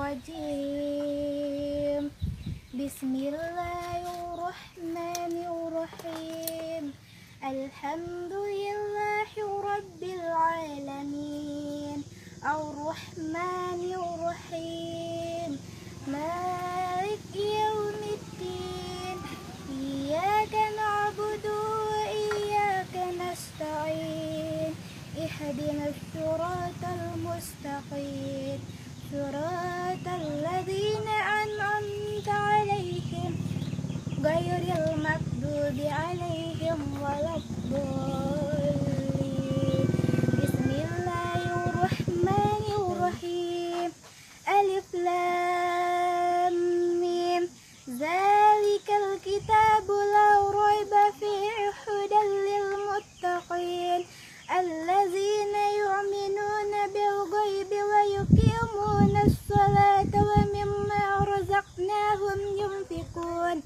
الرجيم. بسم الله الرحمن الرحيم. الحمد لله رب العالمين الرحمن الرحيم مالك يوم الدين إياك نعبد وإياك نستعين اهدنا الصراط المستقيم صراط الذين أنعمت عليهم غير المغضوب عليهم ولا الضالين. بسم الله الرحمن الرحيم. ألف لام ميم ذلك الكتاب لا ريب فيه هدى للمتقين الذين يؤمنون بالغيب ويقيمون الصلاة ومما رزقناهم ينفقون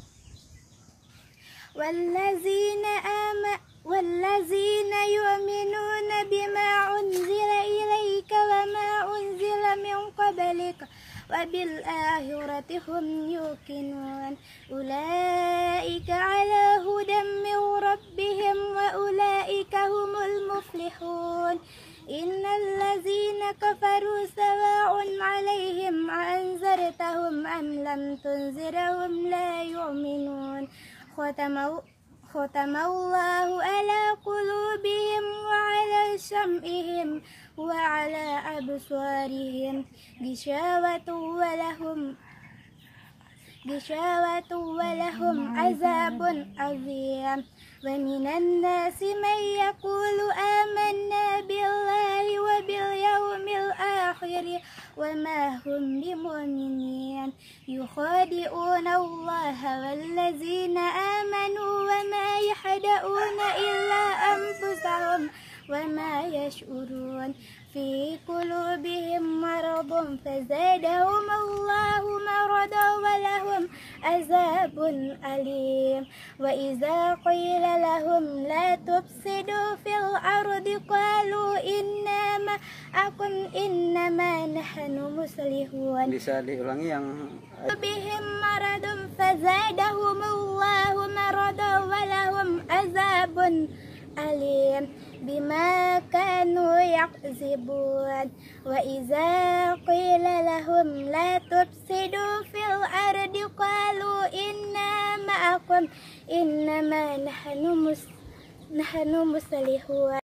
والذين يؤمنون بما أنزل إليك وما أنزل من قبلك وبالآخرة هم يوقنون أولئك على هدى من ربهم وأولئك هم المفلحون. إن الذين كفروا سواء عليهم أأنذرتهم أم لم تنذرهم لا يؤمنون ختم الله على قلوبهم وعلى سمعهم وعلى أبصارهم غشاوة ولهم عذاب عظيم. ومن الناس من يقول آمنا بالله وباليوم الآخر وما هم بمؤمنين يخادعون الله والذين آمنوا وما يخدعون إلا أنفسهم وما يشعرون في قلوبهم مرض فزادهم الله مرضا ولهم عذاب أليم. وإذا قيل لهم لا تفسدوا في الأرض قالوا إنما نحن مصلحون. Bisa diulangi yang بهم مرض فزادهم الله مرضا ولهم عذاب أليم بما كانوا يكذبون. وإذا قيل لهم لا تفسدوا في الأرض قالوا إنا معكم إنما نحن مصلحون.